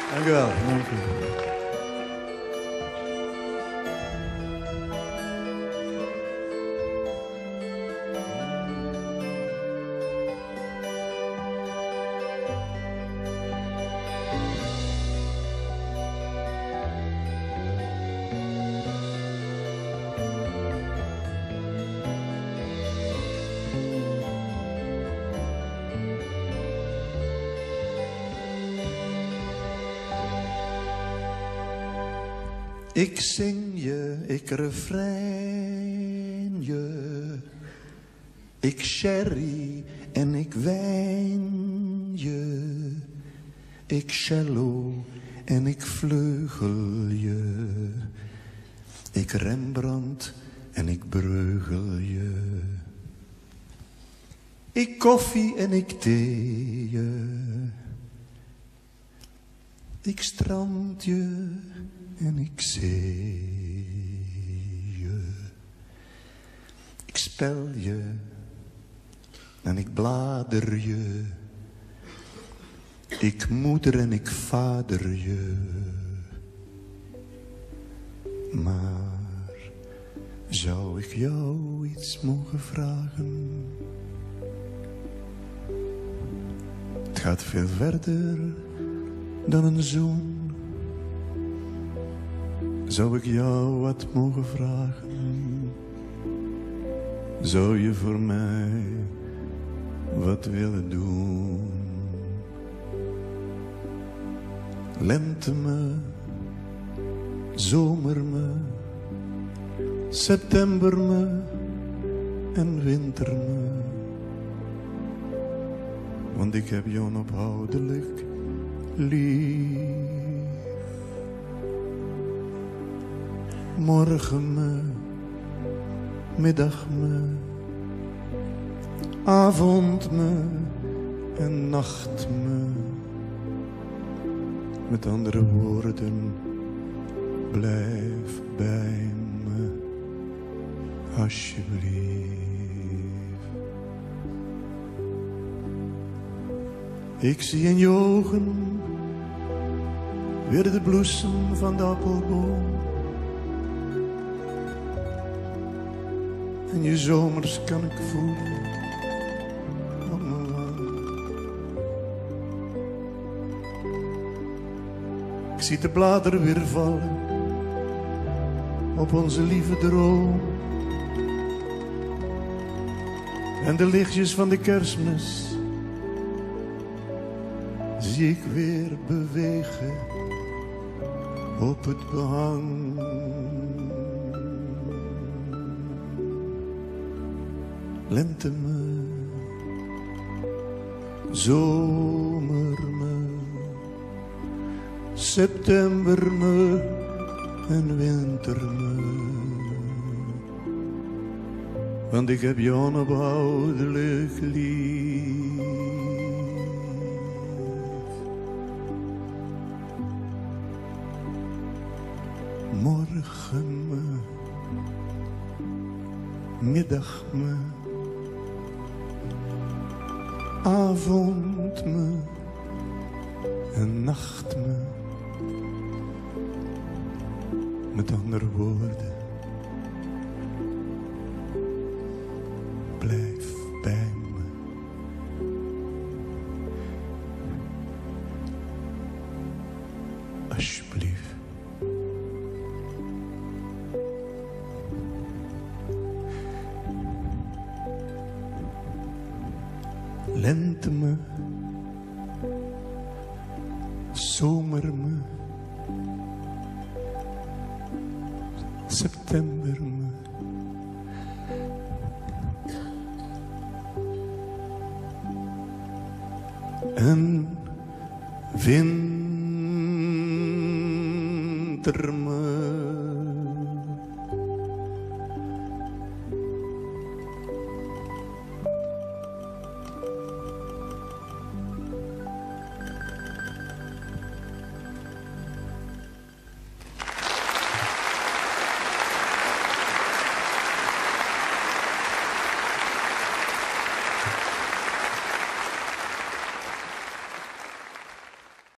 Dank u wel. Dank u. Ik zing je, ik refrein je, ik sherry en ik wijn je, ik cello en ik vleugel je, ik Rembrandt en ik breugel je, ik koffie en ik thee je, ik strand je en ik zee je, ik spel je en ik blader je, ik moeder en ik vader je. Maar zou ik jou iets mogen vragen? Het gaat veel verder dan een zoen. Zou ik jou wat mogen vragen? Zou je voor mij wat willen doen? Lente me, zomer me, september me en winter me. Want ik heb jou onophoudelijk lief. Morgen me, middag me, avond me en nacht me. Met andere woorden, blijf bij me, alsjeblieft. Ik zie in je ogen weer de bloesem van de appelboom. En je zomers kan ik voelen op mijn wang. Ik zie de bladeren weer vallen op onze lieve droom. En de lichtjes van de kerstmis zie ik weer bewegen op het behang. Lente me, zomer me, september me en winter me. Want ik heb je onophoudelijk lief. Morgen me, middag me, avond me en nacht me. Met andere woorden, blijf bij me. Alsjeblieft. Lente me, zomer me, september me, en winter me.